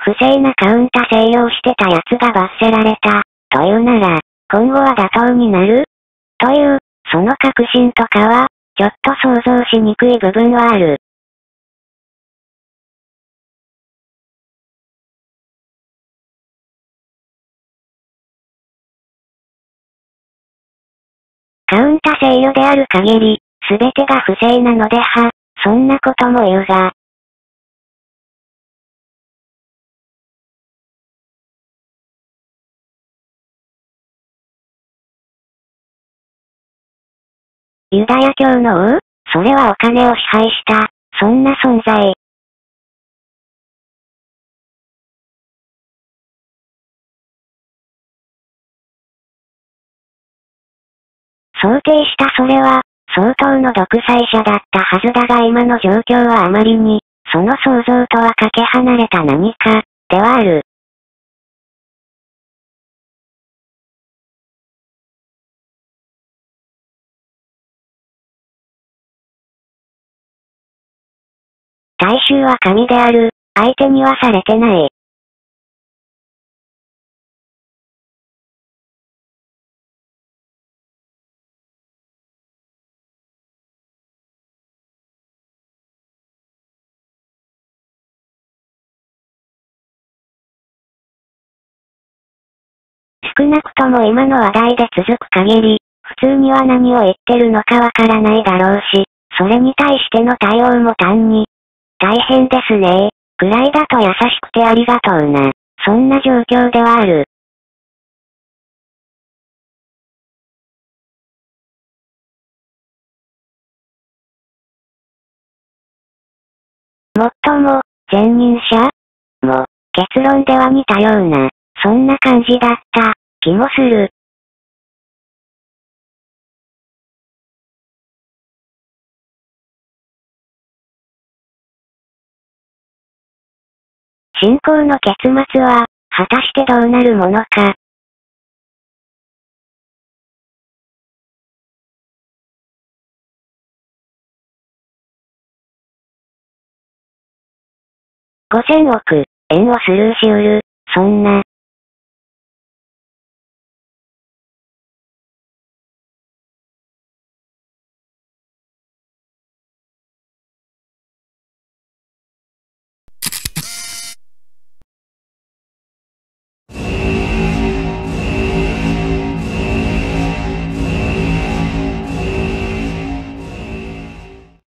不正なカウンタ制御してた奴が罰せられた、というなら、今後は妥当になるという、その確信とかは、ちょっと想像しにくい部分はある。カウンタ制御である限り、すべてが不正なのでは、そんなことも言うが。ユダヤ教の王？それはお金を支配した、そんな存在。想定したそれは、相当の独裁者だったはずだが今の状況はあまりに、その想像とはかけ離れた何か、ではある。大衆は神である、相手にはされてない。少なくとも今の話題で続く限り、普通には何を言ってるのかわからないだろうし、それに対しての対応も単に、大変ですねくらいだと優しくてありがとうな、そんな状況ではある。もっとも、前任者も、結論では似たような、そんな感じだった、気もする。信仰の結末は、果たしてどうなるものか。5000億円をスルーしうる、そんな、